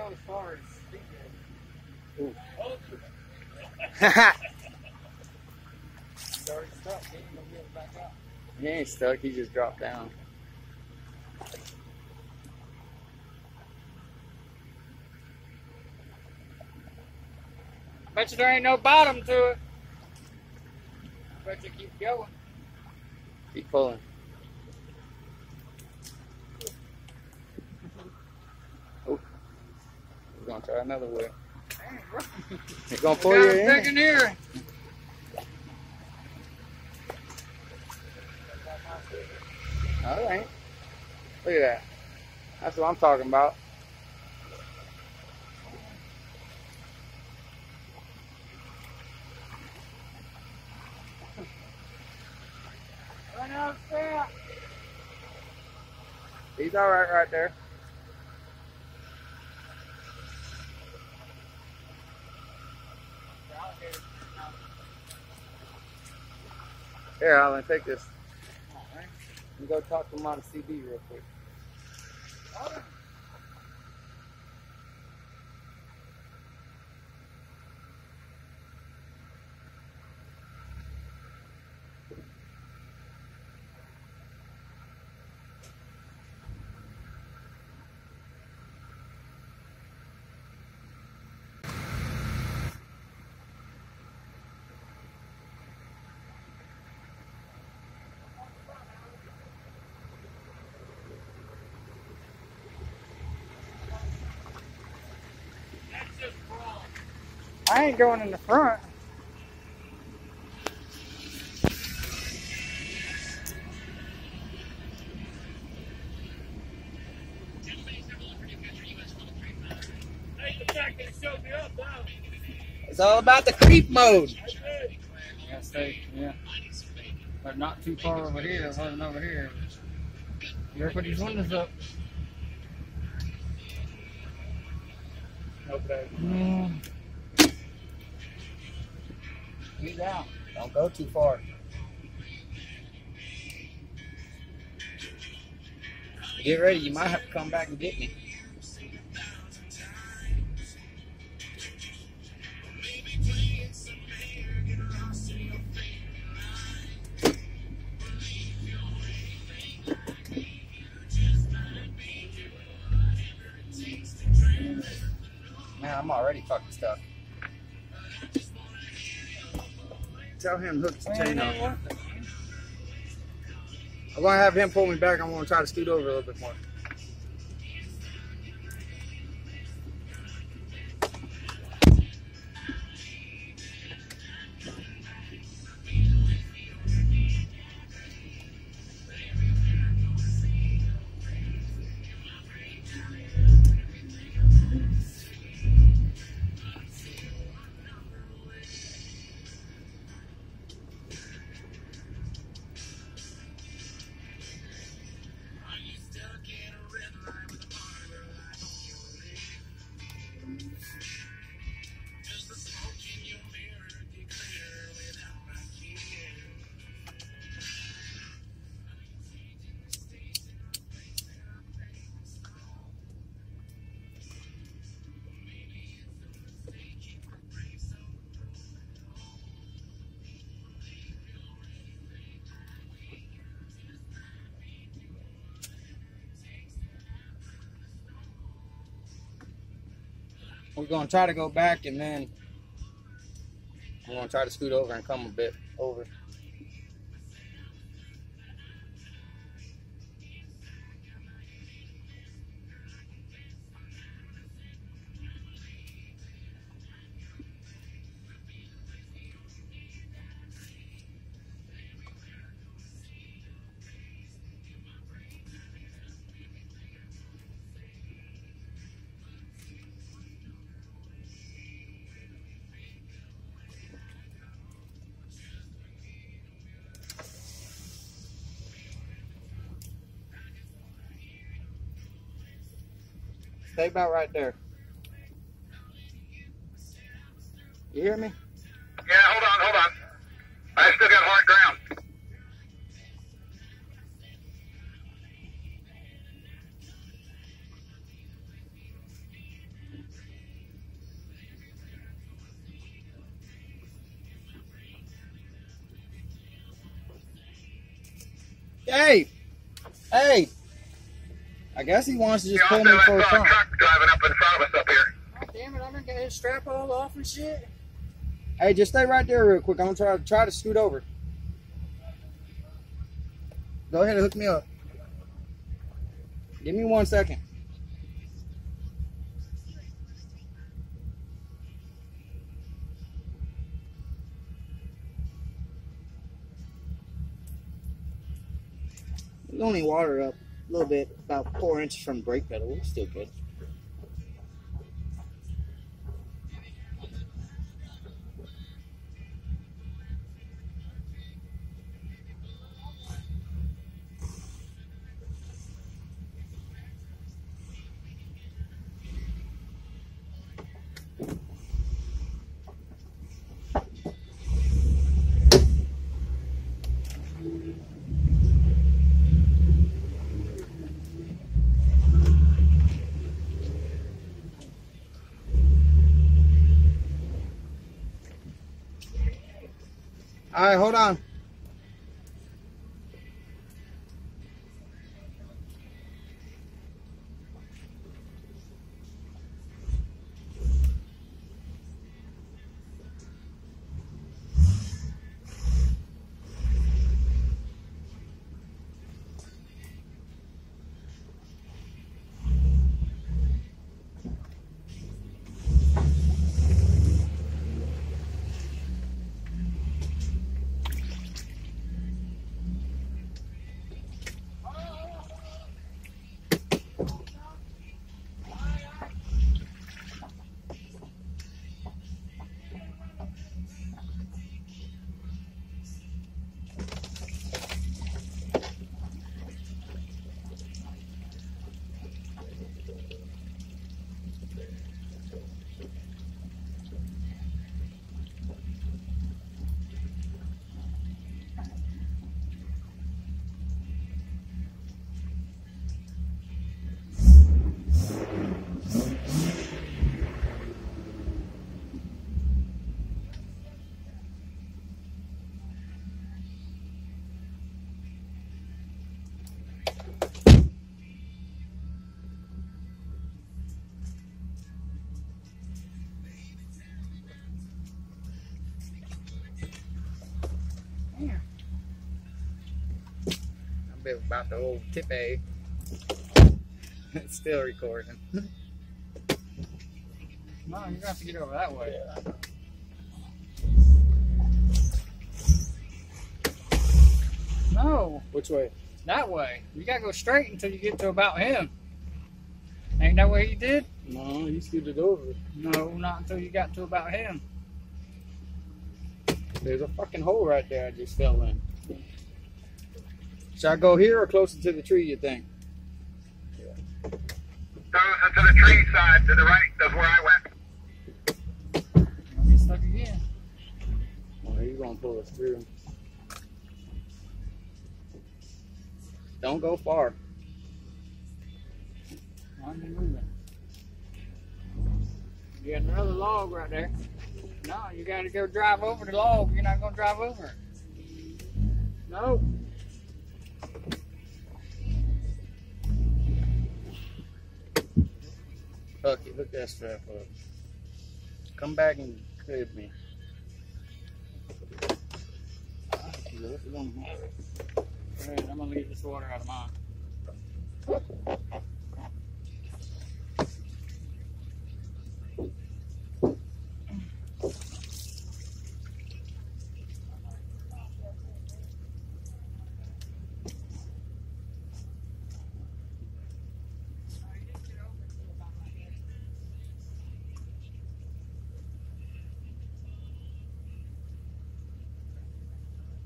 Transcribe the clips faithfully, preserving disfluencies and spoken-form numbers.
as far as speed. He's already stuck. He ain't gonna be able to back out. He ain't stuck. He just dropped down. Bet you there ain't no bottom to it. Bet you keep going. Keep pulling. Oh, we're gonna try another way. He's gonna pull you in. in here. All right. Look at that. That's what I'm talking about. Run out, step. He's all right right there. Here, Alan, take this. And go talk to him on the C B real quick. I ain't going in the front. It's all about the creep mode. Yeah, stay, yeah. But not too far over here. It wasn't over here. You ever put these windows up? Okay. Mm. Get down. Don't go too far. Get ready. You might have to come back and get me. Man, I'm already fucking stuck. Tell him to hook the chain up. I'm gonna have him pull me back. I'm gonna try to scoot over a little bit more. We're gonna try to go back, and then I'm gonna try to scoot over and come a bit over. Stay about right there. You hear me? Yeah, hold on, hold on. I still got hard ground. Hey! Hey! I guess he wants to just Yeah, pull also, me I for a saw a front. truck driving up in front of us up here. Oh, damn it, I done got his strap all off and shit. Hey, just stay right there real quick. I'm gonna try try to scoot over. Go ahead and hook me up. Give me one second. There's only water up a little bit, about four inches from the brake pedal. It's still good. All right, hold on. A bit about the old tip A. It's still recording. No, you're gonna have to get over that way. No, Which way? that way. You gotta go straight until you get to about him. Ain't that what he did? No, you scooted over. No, not until you got to about him. There's a fucking hole right there I just fell in. Should I go here or closer to the tree, you think? Closer to the tree side, to the right, that's where I went. You'll get stuck again. Well, he's gonna pull us through. Don't go far. Why are you moving? You got another log right there. No, you gotta go drive over the log. You're not gonna drive over it. No. Hook it, hook that strap up. Come back and crib me. Alright, I'm gonna leave this water out of mine.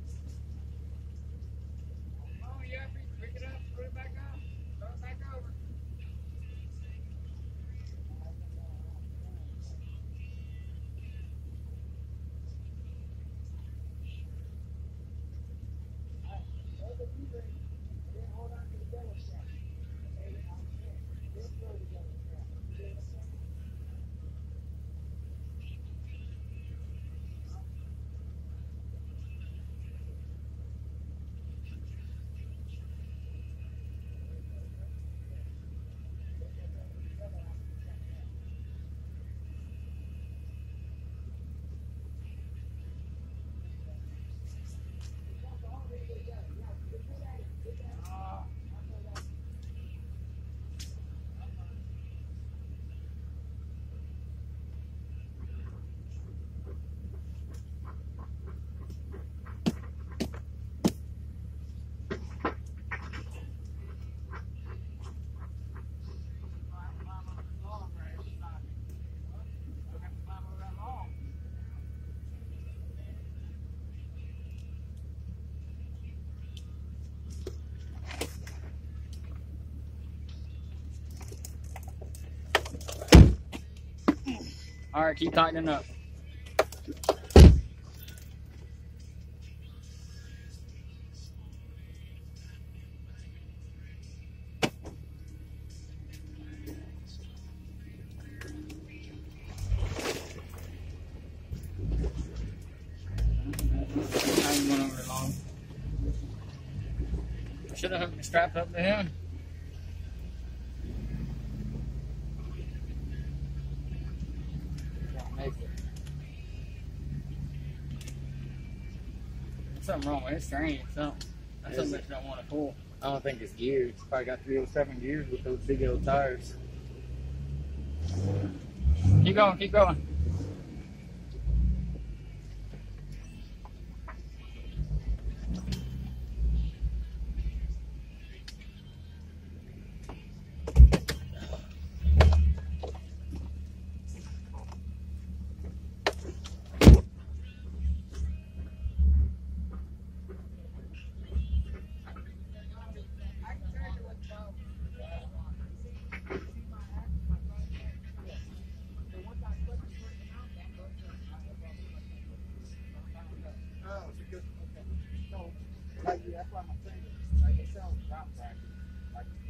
Oh, yeah, pick it up, put it back on, throw it back over. All right, keep tightening up. I haven't went over it long. I should have hooked the strap up to him. There's something wrong with his train. Something. That's something that you don't want to pull. I don't think it's gears. It's probably got three oh seven gears with those big old tires. Keep going, keep going. That's why I'm saying, like, it sells drop back. Like,